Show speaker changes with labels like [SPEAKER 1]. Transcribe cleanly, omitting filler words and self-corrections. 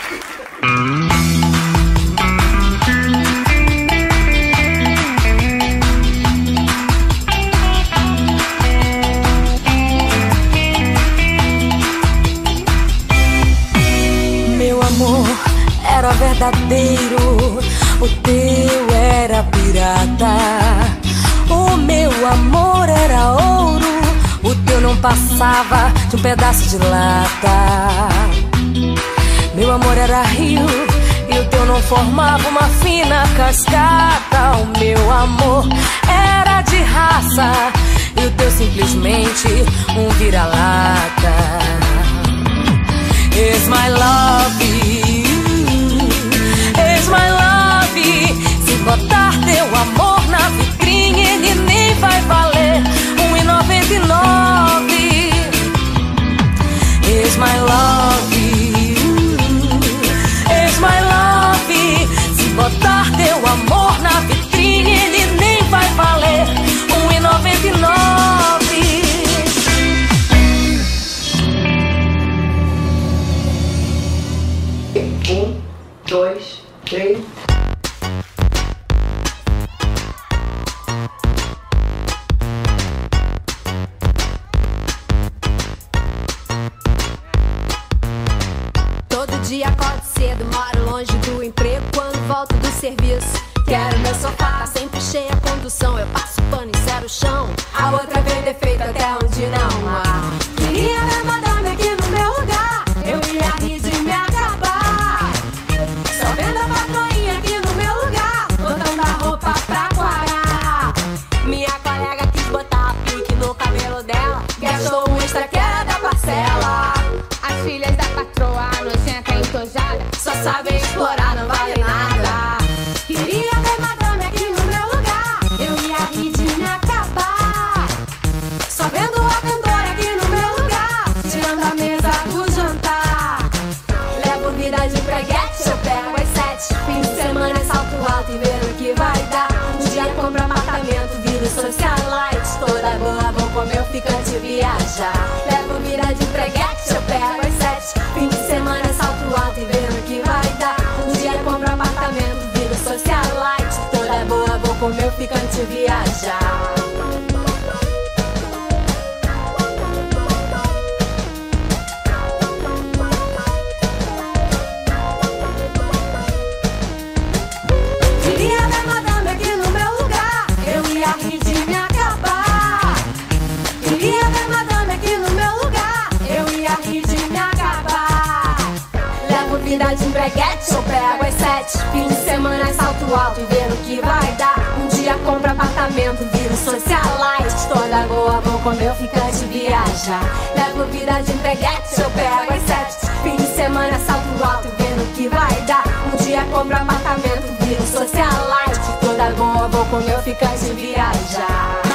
[SPEAKER 1] Meu amor era verdadeiro, o teu era pirata. O meu amor era ouro, o teu não passava de um pedaço de lata. Meu amor era rio e o teu não formava uma fina cascata. O meu amor era de raça e o teu simplesmente um vira-lata. Is my love, is my love. Se botar teu amor na vitrine, ele nem vai valer R$1,99. Is my love, is my love. Se botar teu amor na vitrine, ele nem vai valer R$1,99.
[SPEAKER 2] 1, 2, 3.
[SPEAKER 3] Todo dia acordo cedo, moro longe do emprego. Quando volto do serviço, quero meu sofá, tá sempre cheia a condução. Eu passo pano e zero o chão. A outra vez defeito até onde não há. Queria ver madame aqui no meu lugar, eu ia rir de me acabar. Só vendo a patroinha aqui no meu lugar, botando a roupa pra quarar. Minha colega quis botar pique no cabelo dela, gastou um extra que era da parcela. As filhas da patroa, nojenta e entojada, só sabem explorar, não vale nada. Queria ver madame aqui no meu lugar, eu ia rir de me acabar. Só vendo a cantora aqui no meu lugar, tirando a mesa do jantar. Levo vida de preguete, eu pego as 7. Fim de semana é salto alto e ver o que vai dar. Um dia compro apartamento, viro socialite. Toda boa, vou comer o ficante e viajar. Levo vida de preguete, eu pego as 7. Fim de semana é salto alto e ver o que vai dar. Um dia compro apartamento, viro socialite. Toda boa, vou comer o ficante e viajar. Queria ver madame aqui no meu lugar, eu ia rir de me acabar. Queria ver madame aqui no meu lugar, eu ia rir de me acabar. Levo vida de empreguete, eu pego as 7. Fim de semana é salto alto e ver o que vai dar. Um dia compro apartamento, viro socialite. Toda boa, vou comer o ficante e viajar. Levo vida de empreguete, eu pego as 7. Fim de semana é salto alto e ver o que vai dar. Um dia compro apartamento, viro socialite. Toda boa, vou comer o ficante e viajar.